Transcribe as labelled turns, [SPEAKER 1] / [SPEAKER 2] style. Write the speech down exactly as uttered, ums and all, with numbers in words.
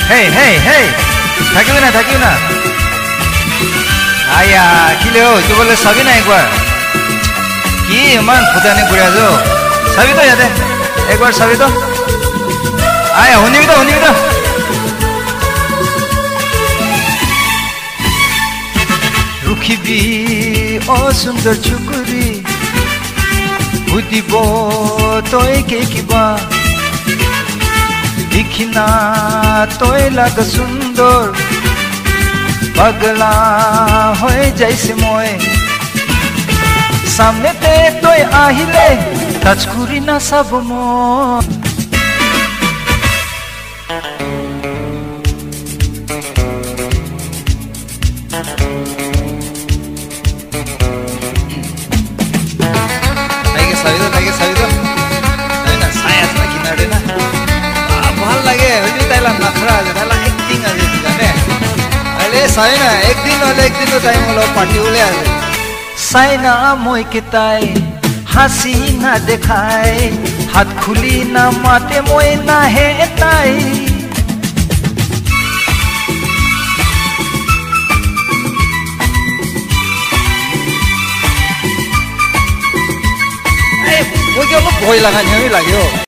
[SPEAKER 1] হেই হেই হেই থাকিবি না থাকিবি না আয়া কিলে ও তুই বলে চাবি না একবার কি ইমান ফুটানি ঘুরে আছো চাবি তো ইয়াতে একবার চাবি তো আয়া শুনিবি তো শুনিবি তো রুখিবি ও সুন্দর চুকুরি বুদিব তই কে কিবা দেখিনা তই লাগ সুন্দর পাগলা হয়ে যাইছে মই সামনেতে তই আহিলে টাচ করি না চাব মই साइना एक दिन वाले एक दिन तो टाइम वाला पार्टी वाले आ गए साइना मोई के ताई हंसी ना दिखाए हाथ खुली ना माते मोई ना है ताई ए वो क्या लोग भोई लगा नहीं लगे हो